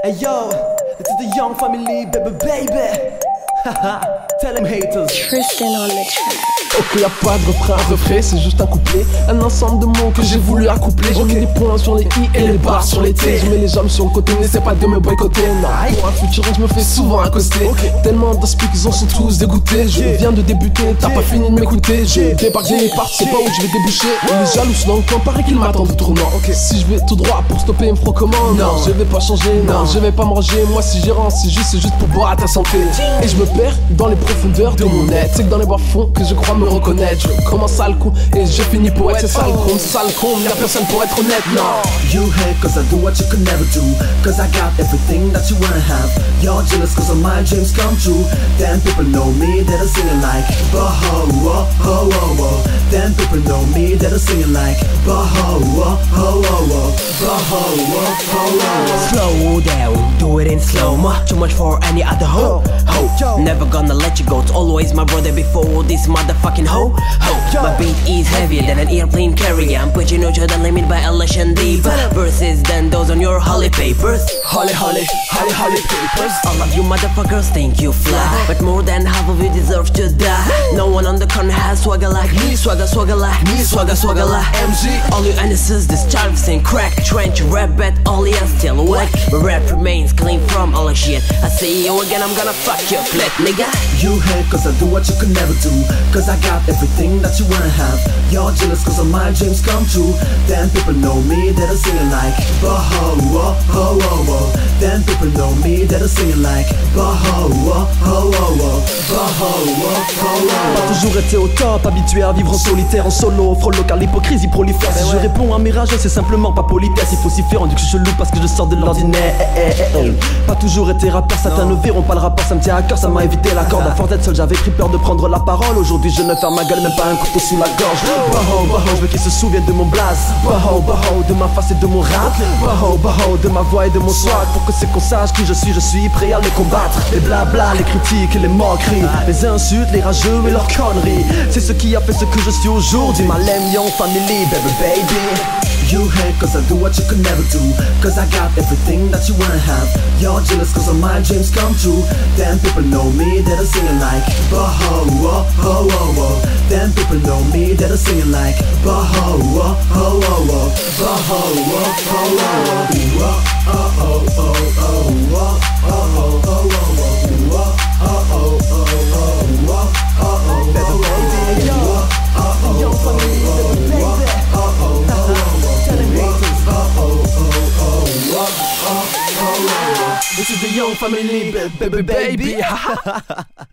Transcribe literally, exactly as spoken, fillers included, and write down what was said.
Hey yo, this is the Young Family, baby, baby. Haha, tell them haters. Tristan on the track. Ok, y'a pas de refrain, refrain, c'est juste un couplet. Un ensemble de mots que j'ai voulu accoupler. J'ai mis des points sur les i et les barres sur les t. Je mets les jambes sur le côté, n'essaie pas de me boycotter. Non, pour un featuring, je me fais souvent accoster. Tellement d'inspi qu'ils en sont tous dégoûtés. Je viens de débuter, t'as pas fini de m'écouter. Je débarque des parts, je sais pas où je vais déboucher. Les jaloux sont dans le coin, paraît qu'ils m'attendent au tournant. Si je vais tout droit pour stopper, ils me feront comment? Non, je vais pas changer, non, je vais pas manger. Moi si j'y rentre, c'est juste, c'est juste pour boire à ta santé. Et je me perds dans les profondeurs de mon être. C'est que dans les bas-fonds que je crois me reconnaître. Je commence à le coup et je finis pour être. C'est ça le con, c'est ça le con, y'a personne pour être honnête, non. You hate cause I do what you could never do. Cause I got everything that you wanna have. You're jealous cause of my dreams come true. Then people know me, that are singing like Bah-ho, oh, oh, oh, oh. Then people know me, that are singing like Bah-ho, oh, oh, oh, oh. Bah-ho, oh, oh, oh. Slow down, do it in slow-mo. Too much for any other hoe, ho. Never gonna let you go, it's always my brother before this motherfucking hoe, ho. My beat is heavier than an airplane carrier. I'm pushing you to the limit by elation deep. Verses than those on your holly papers. Holly, holly, holly, holly papers. All of you motherfuckers think you fly, but more than half of you deserve to die. No one on the corner has swagger like me. Swagger, swagger like me. Swagger, swagger like M G. All you innocents, this charms and crack. Trying to rap but only I'm still whack. But rap remains clean from all the shit. I see you again, I'm gonna fuck your plate, nigga. You hate cause I do what you could never do. Cause I got everything that you wanna have. You're jealous cause of my dreams come true. Then people know me, that are singing like Bah-ho, oh, oh, oh, oh. Then people know me, that are singing like Bah-ho, oh, oh, oh, oh. Bah-ho, oh, oh, oh. Pas toujours été au top, habitué à vivre en solitaire, en solo, frôle local, l'hypocrisie prolifère. Si je réponds à mes rages, c'est simplement pas politesse. Il faut s'y faire, on dit que je suis chelou parce que je sors de l'ordinaire. Pas toujours été rappeur, certains ne verront pas le rapport, ça me tient à cœur, ça m'a évité la corde. À force d'être seul, j'avais pris peur de prendre la parole. Aujourd'hui, je ne ferme ma gueule, même pas un couteau sous la gorge. Bah-ho, bah-ho, je veux qu'ils se souviennent de mon blaze. Bah-ho, bah-ho, de ma face et de mon rap. Bah-ho, bah-ho, de ma voix et de mon swag. Pour que c'est qu'on sache qui je suis, je suis prêt à les combattre. Les blabla, les critiques et les moqueries, les insultes, les rageux et leurs conneries. C'est ce qui a fait ce que je suis aujourd'hui. Ma lame Young Family, baby, baby. You hate cause I do what you could never do. Cause I got everything that you wanna have. You're jealous cause of my dreams come true. Then people know me, that are singing like Bah-ho, oh, oh, oh, oh. Then people know me, that are singing like Bah-ho, oh, oh, oh, oh. Bah-ho, oh, oh, oh, oh. Oh, oh, oh, oh, oh. Oh, oh, oh, oh, oh. Oh, oh, oh, oh, oh. Oh, oh, Baby, baby, yo, the Young Family, baby, baby. Tell them haters. This is the Young Family, baby, baby.